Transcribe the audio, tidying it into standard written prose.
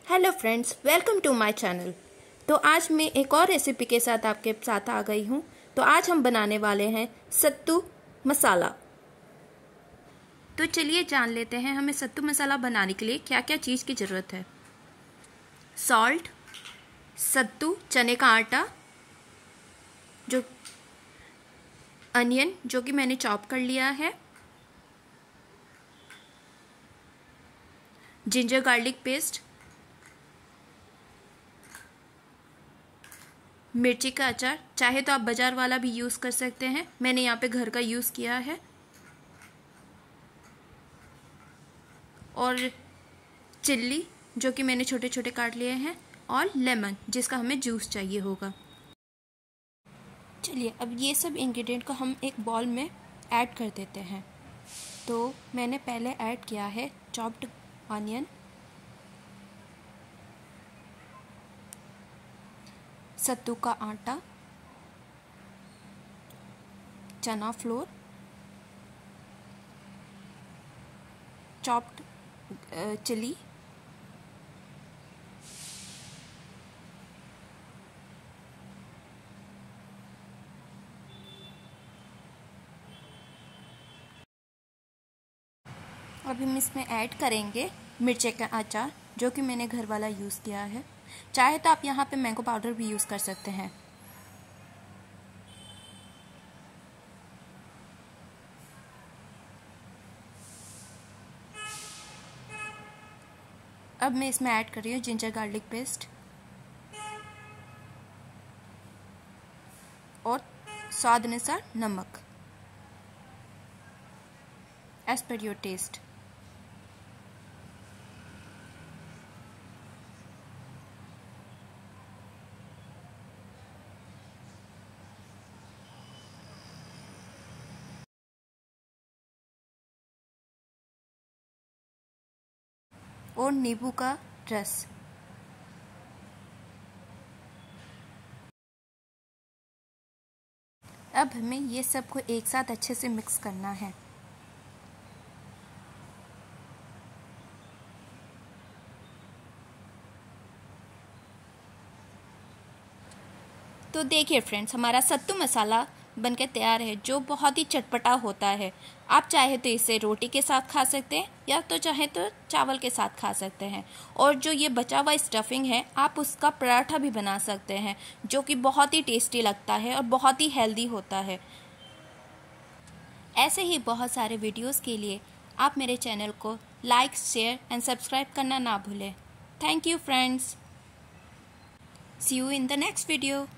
Hello friends, welcome to my channel. तो आज मैं एक और रेसिपी के साथ आपके साथ आ गई हूँ। तो आज हम बनाने वाले हैं सत्तू मसाला। तो चलिए जान लेते हैं हमें सत्तू मसाला बनाने के लिए क्या क्या चीज़ की ज़रूरत है। सॉल्ट, सत्तू, चने का आटा, जो अनियन जो कि मैंने चॉप कर लिया है, जिंजर गार्लिक पेस्ट, मिर्ची का अचार, चाहे तो आप बाजार वाला भी यूज़ कर सकते हैं, मैंने यहाँ पे घर का यूज़ किया है, और चिल्ली जो कि मैंने छोटे छोटे काट लिए हैं, और लेमन जिसका हमें जूस चाहिए होगा। चलिए अब ये सब इंग्रेडिएंट को हम एक बाउल में ऐड कर देते हैं। तो मैंने पहले ऐड किया है चॉप्ड ऑनियन, सत्तू का आटा, चना फ्लोर, चॉप्ड चिली, अब हम इसमें ऐड करेंगे मिर्ची का अचार जो कि मैंने घर वाला यूज़ किया है। चाहे तो आप यहाँ पे मैंगो पाउडर भी यूज़ कर सकते हैं। अब मैं इसमें ऐड कर रही हूँ जिंजर गार्लिक पेस्ट और स्वाद अनुसार नमक एज पर योर टेस्ट। और नींबू का रस। अब हमें ये सब को एक साथ अच्छे से मिक्स करना है। तो देखिए फ्रेंड्स, हमारा सत्तू मसाला बनके तैयार है जो बहुत ही चटपटा होता है। आप चाहे तो इसे रोटी के साथ खा सकते हैं या तो चाहे तो चावल के साथ खा सकते हैं। और जो ये बचा हुआ स्टफिंग है आप उसका पराठा भी बना सकते हैं जो कि बहुत ही टेस्टी लगता है और बहुत ही हेल्दी होता है। ऐसे ही बहुत सारे वीडियोस के लिए आप मेरे चैनल को लाइक, शेयर एंड सब्सक्राइब करना ना भूलें। Thank you friends. See you in the next video.